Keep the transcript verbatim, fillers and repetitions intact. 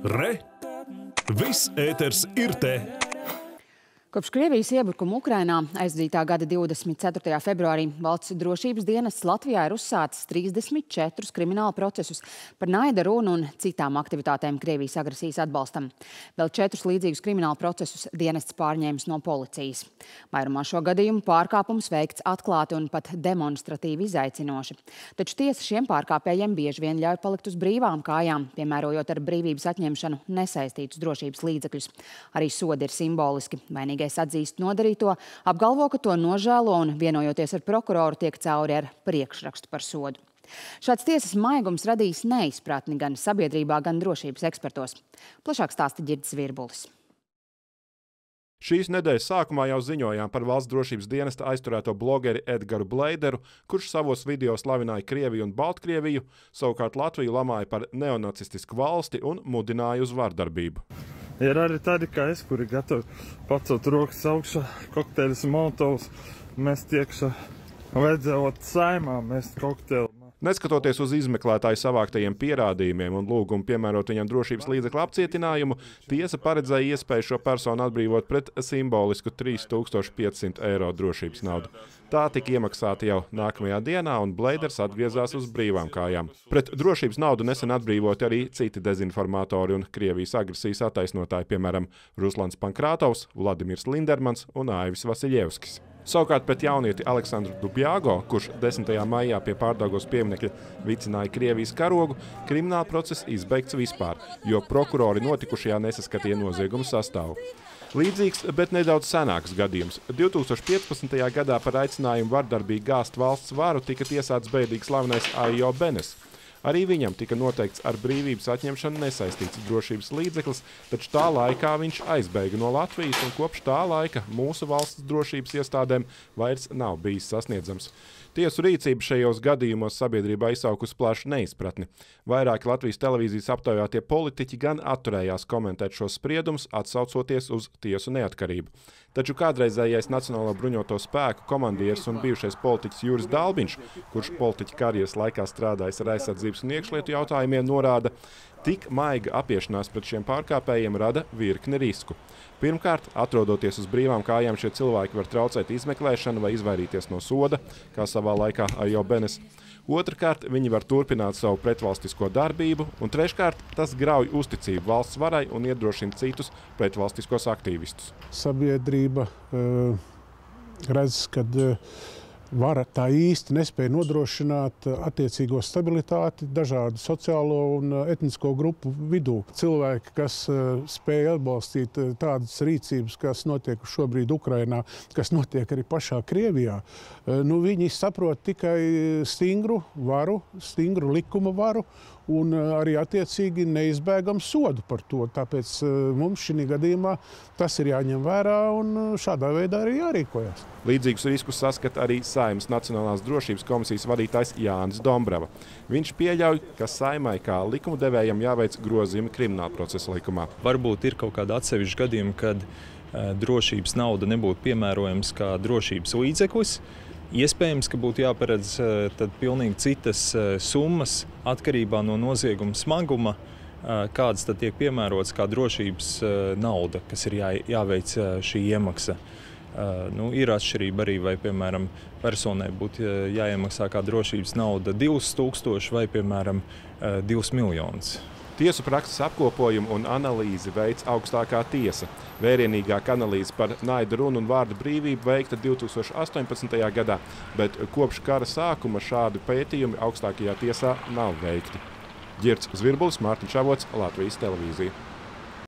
Re! Viss ēters ir te! Kopš Krievijas iebrukuma Ukrainā aizdzītā gada divdesmit ceturtajā februārī valsts drošības dienests Latvijā ir uzsācis trīsdesmit četrus krimināla procesus par naida runu un citām aktivitātēm Krievijas agresijas atbalstam. Vēl četrus līdzīgus krimināla procesus dienests pārņēmis no policijas. Vairumā šo gadījumu pārkāpums veikts atklāti un pat demonstratīvi izaicinoši. Taču tiesa šiem pārkāpējiem bieži vien ļauj palikt uz brīvām kājām, piemērojot ar brīvības atņemšanu nesaistītus drošības līdzekļus. Arī sodi ir simboliski. Vainīgais atzīst nodarīto, apgalvo, ka to nožēlo un vienojoties ar prokuroru tiek cauri ar priekšrakstu par sodu. Šāds tiesas maigums radīs neizpratni gan sabiedrībā, gan drošības ekspertos. Plašāk stāsta Ģirds Virbulis. Šīs nedēļas sākumā jau ziņojām par valsts drošības dienesta aizturēto blogeri Edgaru Bleideru, kurš savos video slavināja Krieviju un Baltkrieviju, savukārt Latviju lamāja par neonacistisku valsti un mudināja uz vardarbību. Ir arī tādi, kā es, kuri gatavi pacelt rokas augšā, kokteļus un molotovus, mest iekšā, vajadzējot saimā mest kokteili. Neskatoties uz izmeklētāju savāktajiem pierādījumiem un lūgumu piemērot viņam drošības līdzekļu apcietinājumu, tiesa paredzēja iespēju šo personu atbrīvot pret simbolisku trīs tūkstoši piecsimt eiro drošības naudu. Tā tika iemaksāta jau nākamajā dienā, un Bleiders atgriezās uz brīvām kājām. Pret drošības naudu nesen atbrīvoti arī citi dezinformatori un Krievijas agresijas attaisnotāji, piemēram, Ruslans Pankrātovs, Vladimirs Lindermans un Aivis Vasiljevskis. Savukārt pret jaunieti Aleksandru Dubjāgo, kurš desmitajā maijā pie Pārdaugavas pieminekļa vicināja Krievijas karogu, krimināla process izbeigts vispār, jo prokurori notikušajā nesaskatīja noziegumu sastāvu. Līdzīgs, bet nedaudz senāks gadījums. divtūkstoš piecpadsmitajā gadā par aicinājumu vardarbīgi gāzt valsts varu tika tiesāts bēdīgi slavenais Aijo Benes. Arī viņam tika noteikts ar brīvības atņemšanu nesaistīts drošības līdzeklis, taču tā laikā viņš aizbēga no Latvijas, un kopš tā laika mūsu valsts drošības iestādēm vairs nav bijis sasniedzams. Tiesu rīcība šajos gadījumos sabiedrībā izsaukusi plašu neizpratni. Vairāki Latvijas televīzijas aptaujātie politiķi gan atturējās komentēt šos spriedumus, atsaucoties uz tiesu neatkarību. Taču kādreizējais Nacionālo bruņoto spēku komandieris un bijušais politiķis Juris Dalbiņš, kurš politiķa karjeras laikā strādājis ar aizsardzības un iekšlietu jautājumiem, norāda, tik maiga apiešanās pret šiem pārkāpējiem rada virkni risku. Pirmkārt, atrodoties uz brīvām kājām, šie cilvēki var traucēt izmeklēšanu vai izvairīties no soda, kā savā laikā Aijo Benes. Otrkārt, viņi var turpināt savu pretvalstisko darbību, un treškārt, tas grauj uzticību valsts varai un iedrošina citus pretvalstiskos aktīvistus. Sabiedrība uh, redz, ka uh, vara tā īsti nespēja nodrošināt attiecīgo stabilitāti dažādu sociālo un etnisko grupu vidū. Cilvēki, kas spēja atbalstīt tādas rīcības, kas notiek šobrīd Ukrainā, kas notiek arī pašā Krievijā, nu, viņi saprot tikai stingru varu, stingru likuma varu un arī attiecīgi neizbēgam sodu par to. Tāpēc mums šī gadījumā tas ir jāņem vērā un šādā veidā arī jārīkojas. Līdzīgus riskus saskata arī Saeimas Nacionālās drošības komisijas vadītājs Jānis Dombrava. Viņš pieļauj, ka Saeimai kā likumdevējam jāveic grozījumi krimināla procesa likumā. Varbūt ir kaut kāda atsevišķa gadījuma, kad uh, drošības nauda nebūtu piemērojams kā drošības līdzeklis. Iespējams, ka būtu jāparedz uh, tad pilnīgi citas uh, summas atkarībā no nozieguma smaguma, uh, kādas tad tiek piemērotas kā drošības uh, nauda, kas ir jā, jāveic uh, šī iemaksa. Uh, nu, ir atšķirība arī, vai, piemēram, personai būtu jāiemaksā kā drošības nauda divus tūkstoši vai, piemēram, uh, divus miljonus. Tiesu prakses apkopojumu un analīzi veic augstākā tiesa. Vērienīgāka analīze par naida runu un vārda brīvību veikta divtūkstoš astoņpadsmitajā gadā, bet kopš kara sākuma šādi pētījumi augstākajā tiesā nav veikti. Ģirds Virbulis, Mārtiņš Avots, Latvijas televīzija.